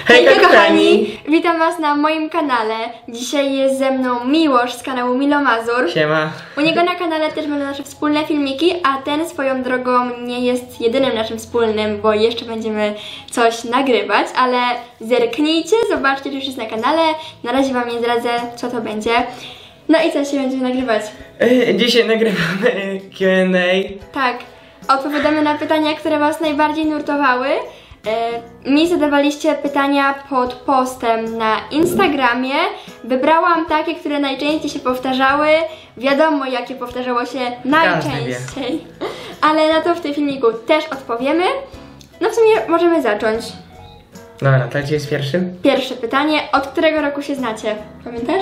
Hejka kochani! Witam was na moim kanale. Dzisiaj jest ze mną Miłosz z kanału Milomazur. Siema. U niego na kanale też będą nasze wspólne filmiki, a ten swoją drogą nie jest jedynym naszym wspólnym, bo jeszcze będziemy coś nagrywać, ale zerknijcie, zobaczcie, czy już jest na kanale. Na razie wam nie zdradzę, co to będzie. No i co się będziemy nagrywać? Dzisiaj nagrywamy Q&A. Tak, odpowiadamy na pytania, które was najbardziej nurtowały. Mi zadawaliście pytania pod postem na Instagramie. Wybrałam takie, które najczęściej się powtarzały. Wiadomo, jakie powtarzało się najczęściej. Ale na to w tym filmiku też odpowiemy. No w sumie możemy zacząć. Dobra, to gdzie jest pierwszy? Pierwsze pytanie. Od którego roku się znacie? Pamiętasz?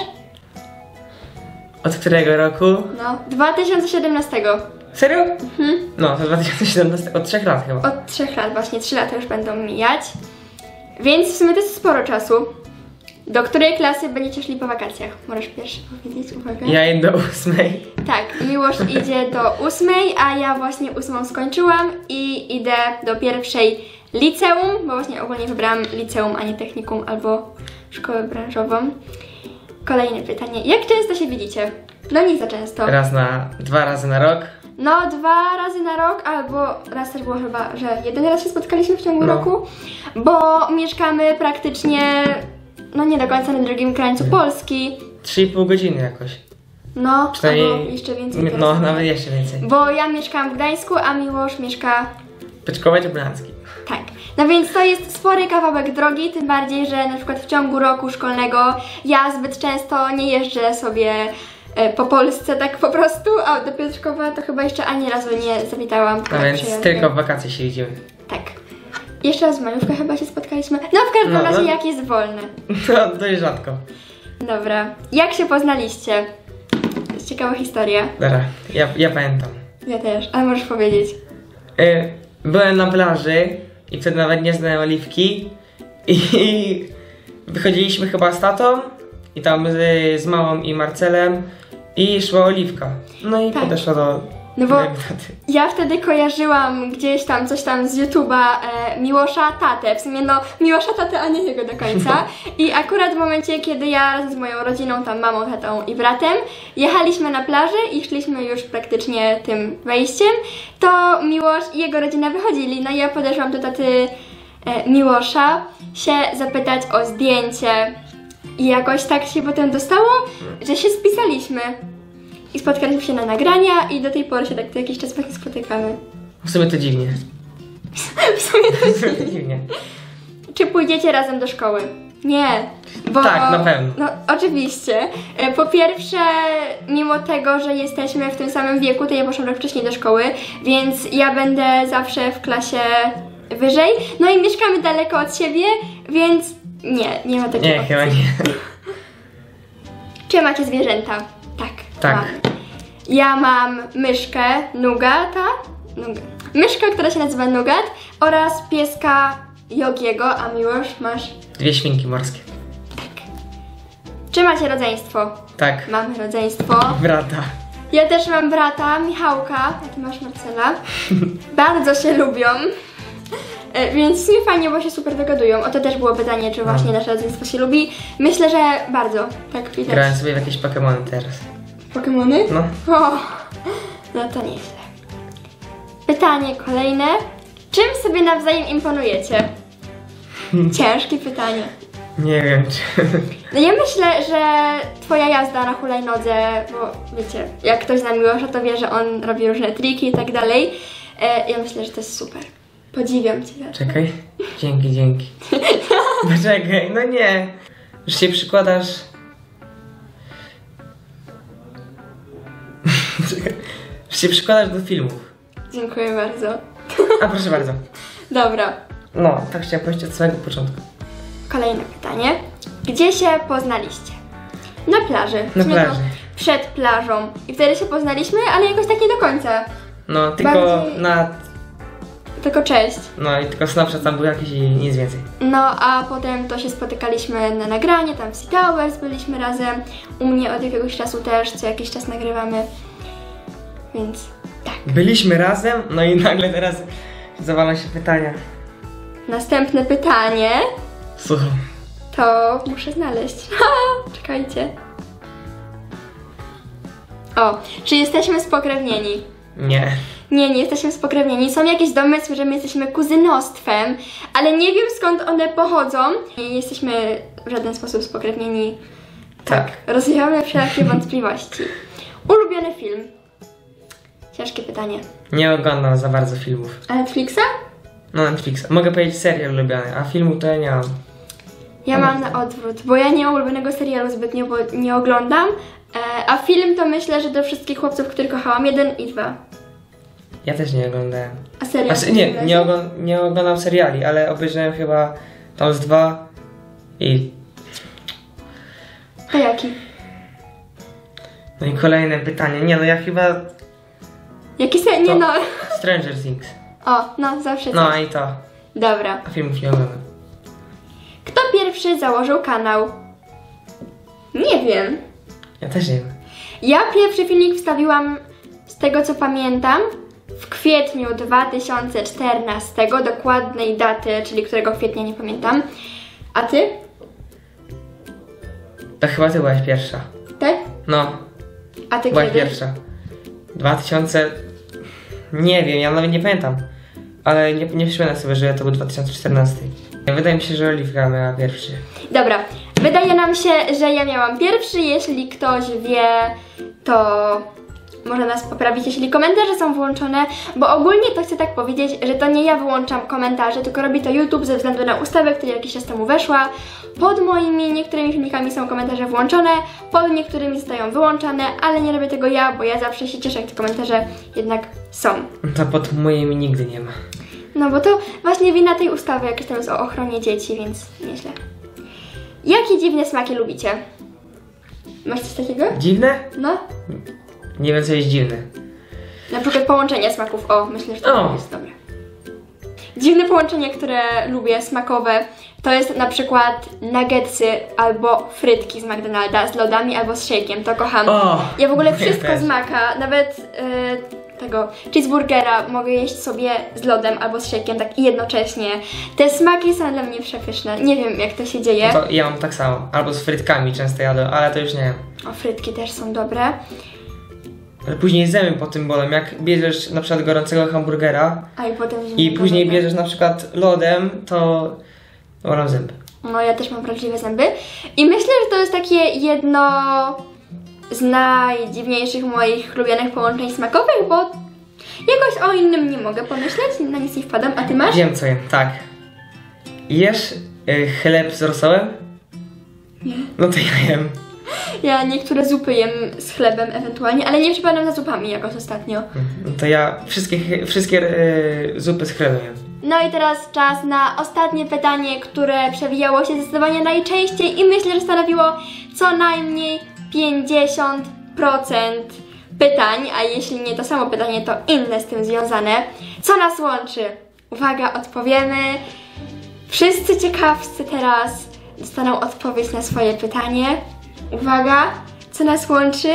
Od którego roku? No, 2017. Serio? No, to 2017, od 3 lat chyba. Od 3 lat, właśnie 3 lata już będą mijać. Więc w sumie to jest sporo czasu. Do której klasy będziecie szli po wakacjach? Możesz pierwszy powiedzieć, uwaga. Ja idę do 8. Tak, Miłosz idzie do 8, a ja właśnie 8 skończyłam i idę do pierwszej liceum, bo właśnie ogólnie wybrałam liceum, a nie technikum albo szkołę branżową. Kolejne pytanie. Jak często się widzicie? No nie za często. 2 razy na rok. No, 2 razy na rok, albo raz też było chyba, że jeden raz się spotkaliśmy w ciągu roku, bo mieszkamy praktycznie, no nie do końca na drugim krańcu Polski. 3,5 godziny jakoś. No, przynajmniej, albo jeszcze więcej. No, nawet jeszcze więcej. Bo ja mieszkam w Gdańsku, a Miłosz mieszka... Peczkować Blanski. Tak. No więc to jest spory kawałek drogi, tym bardziej, że na przykład w ciągu roku szkolnego ja zbyt często nie jeżdżę sobie po Polsce tak po prostu, a do Piotrkowa to chyba jeszcze ani razu nie zawitałam. No więc tylko w wakacje się widzimy. Tak. Jeszcze raz w majówkę chyba się spotkaliśmy. No w każdym razie jak jest wolne. No, dość rzadko. Dobra. Jak się poznaliście? To jest ciekawa historia. Dobra, ja pamiętam. Ja też, ale możesz powiedzieć. Byłem na plaży i wtedy nawet nie znałem Oliwki i wychodziliśmy chyba z tatą i tam z mamą i Marcelem i szła Oliwka. No i podeszła do taty. Ja wtedy kojarzyłam gdzieś tam coś tam z YouTube'a Miłosza tatę, w sumie no Miłosza tatę, a nie jego do końca. I akurat w momencie, kiedy ja razem z moją rodziną, tam mamą, tatą i bratem, jechaliśmy na plażę i szliśmy już praktycznie tym wejściem, to Miłosz i jego rodzina wychodzili. No i ja podeszłam do taty Miłosza się zapytać o zdjęcie. I jakoś tak się potem dostało, że się spisaliśmy. I spotkaliśmy się na nagrania i do tej pory się tak co jakiś czas właśnie spotykamy. W sumie to dziwnie. W sumie to dziwnie. Czy pójdziecie razem do szkoły? Nie. Bo, tak, na pewno. No oczywiście. Po pierwsze, mimo tego, że jesteśmy w tym samym wieku, to ja poszłam rok wcześniej do szkoły, więc ja będę zawsze w klasie wyżej. No i mieszkamy daleko od siebie, więc nie ma takiego. Nie, chyba nie. Czy macie zwierzęta? Tak. Tak. Mam. Ja mam myszkę Nugata, myszkę, która się nazywa Nugat, oraz pieska Jogiego, a Miłosz masz? 2 świnki morskie. Tak. Czy macie rodzeństwo? Tak. Mamy rodzeństwo. Brata. Ja też mam brata, Michałka, a ty masz Marcela. Bardzo się lubią. Więc w sumie fajnie, bo się super dogadują. O to też było pytanie, czy właśnie nasze rodzeństwo się lubi. Myślę, że bardzo, tak widać. Grałem sobie w jakieś Pokemony teraz. Pokemony? No. O, no to nieźle. Pytanie kolejne. Czym sobie nawzajem imponujecie? Ciężkie pytanie. Nie wiem, czy... No ja myślę, że twoja jazda na hulajnodze, bo wiecie, jak ktoś zna Miłosza, to wie, że on robi różne triki i tak dalej. Ja myślę, że to jest super. Podziwiam cię. Czekaj. Dzięki. Poczekaj, no nie. Już się przykładasz... Już się przykładasz do filmów. Dziękuję bardzo. A proszę bardzo. Dobra. No, tak chciałam powiedzieć od samego początku. Kolejne pytanie. Gdzie się poznaliście? Na plaży. Na plaży. Przed plażą. I wtedy się poznaliśmy, ale jakoś tak nie do końca. No, tylko bardziej... Tylko cześć. No i tylko Snapchat tam był jakiś i nic więcej. No, a potem to się spotykaliśmy na nagranie, tam w Sea Towers byliśmy razem. U mnie od jakiegoś czasu też, co jakiś czas nagrywamy. Więc tak. Byliśmy razem, no i nagle teraz zawalam się pytania. Następne pytanie. Słucham. To muszę znaleźć. Czekajcie. O, czy jesteśmy spokrewnieni? Nie. Nie jesteśmy spokrewnieni. Są jakieś domysły, że my jesteśmy kuzynostwem, ale nie wiem skąd one pochodzą. Nie jesteśmy w żaden sposób spokrewnieni. Tak. Rozwiewamy wszelkie wątpliwości. Ulubiony film? Ciężkie pytanie. Nie oglądam za bardzo filmów. A Netflixa? No Netflix. Mogę powiedzieć serial ulubiony, a filmu to ja nie mam. Ja mam na odwrót, bo ja nie mam ulubionego serialu zbytnio, bo nie oglądam. A film to myślę, że do wszystkich chłopców, których kochałam, 1 i 2. Ja też nie oglądałem. A serial? Znaczy, nie oglądam seriali, ale obejrzałem chyba tam z 2 i... To jaki? No i kolejne pytanie. Nie no, ja chyba... Jaki serial? Nie To- no. Stranger Things. O, no zawsze No coś. i to. Dobra. A filmów nie oglądam. Kto pierwszy założył kanał? Nie wiem. Ja też nie wiem. Ja pierwszy filmik wstawiłam, z tego co pamiętam, w kwietniu 2014, dokładnej daty, czyli którego kwietnia nie pamiętam. A ty? To chyba ty byłaś pierwsza. Tak? No, A ty byłaś kiedy? pierwsza. 2000... Nie wiem, ja nawet nie pamiętam. Ale nie przypomnę sobie, że to był 2014. Wydaje mi się, że Oliwka miała pierwszy. Dobra, wydaje nam się, że ja miałam pierwszy. Jeśli ktoś wie, to może nas poprawić, jeśli komentarze są włączone, bo ogólnie to chcę tak powiedzieć, że to nie ja wyłączam komentarze, tylko robi to YouTube ze względu na ustawę, która jakiś czas temu weszła. Pod moimi niektórymi filmikami są komentarze włączone, pod niektórymi zostają wyłączane, ale nie robię tego ja, bo ja zawsze się cieszę, jak te komentarze jednak są. To pod moimi nigdy nie ma. No bo to właśnie wina tej ustawy, jak tam jest o ochronie dzieci, więc nieźle. Jakie dziwne smaki lubicie? Masz coś takiego? Dziwne? No. Nie wiem, co jest dziwne. Na przykład połączenie smaków. O, myślę, że to O. jest dobre. Dziwne połączenie, które lubię, smakowe, to jest na przykład nuggetsy albo frytki z McDonalda z lodami albo z shake'iem. To kocham. O, Ja w ogóle ja wszystko też. z Maca, nawet tego cheeseburgera mogę jeść sobie z lodem albo z shake'iem tak jednocześnie. Te smaki są dla mnie przepyszne. Nie wiem, jak to się dzieje. No to ja mam tak samo. Albo z frytkami często jadę, ale to już nie wiem. O, frytki też są dobre. Ale później zęby po tym bolą. Jak bierzesz na przykład gorącego hamburgera A i potem i później bierzesz na przykład lodem, to bolą zęby. No, ja też mam wrażliwe zęby. I myślę, że to jest takie jedno z najdziwniejszych moich ulubionych połączeń smakowych, bo jakoś o innym nie mogę pomyśleć, na nic nie wpadam. A ty masz? Wiem co jem, tak. Jesz chleb z rosołem? Nie. No to ja jem. Ja niektóre zupy jem z chlebem ewentualnie, ale nie przypadam za zupami jakoś ostatnio. No to ja wszystkie zupy z chlebem jem. No i teraz czas na ostatnie pytanie, które przewijało się zdecydowanie najczęściej i myślę, że stanowiło co najmniej 50% pytań, a jeśli nie to samo pytanie, to inne z tym związane. Co nas łączy? Uwaga, odpowiemy. Wszyscy ciekawscy teraz dostaną odpowiedź na swoje pytanie. Uwaga, co nas łączy?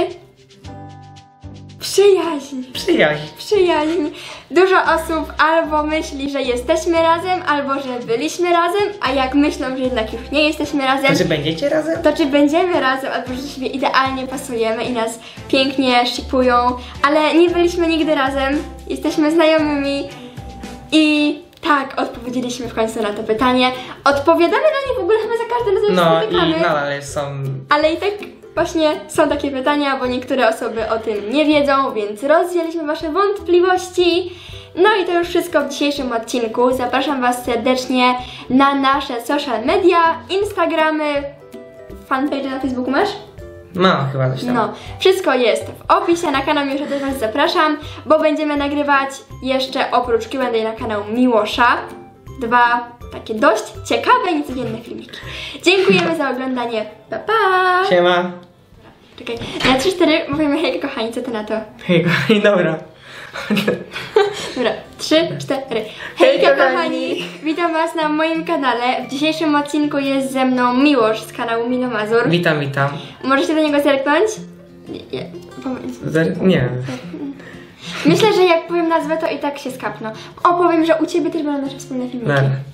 Przyjaźń. Przyjaźń. Przyjaźń. Dużo osób albo myśli, że jesteśmy razem, albo że byliśmy razem, a jak myślą, że jednak już nie jesteśmy razem, To czy będziecie razem? to czy będziemy razem, albo że do siebie idealnie pasujemy i nas pięknie szipują, ale nie byliśmy nigdy razem, jesteśmy znajomymi i tak, odpowiedzieliśmy w końcu na to pytanie. Odpowiadamy na nie w ogóle chyba za każdym razem, No jak spotykamy. i nadal są... Ale i tak właśnie są takie pytania, bo niektóre osoby o tym nie wiedzą, więc rozwialiśmy wasze wątpliwości. No i to już wszystko w dzisiejszym odcinku. Zapraszam was serdecznie na nasze social media, Instagramy, fanpage na Facebooku masz? No, chyba coś tam. No, wszystko jest w opisie, na kanał Miłosza też was zapraszam, bo będziemy nagrywać jeszcze oprócz Q&A na kanał Miłosza 2 takie dość ciekawe i niecodzienne filmiki. Dziękujemy za oglądanie, pa pa! Siema. Czekaj, na 3-4 mówimy hejka kochani, co ty na to? Hej, dobra. Dobra, 3-4. Hejka kochani! Witam was na moim kanale. W dzisiejszym odcinku jest ze mną Miłosz z kanału Minomazur. Witam. Możecie do niego zerknąć? Nie, powiedz. Nie wiem. Myślę, że jak powiem nazwę, to i tak się skapną. Opowiem, że u ciebie też będą nasze wspólne filmiki. Dobra.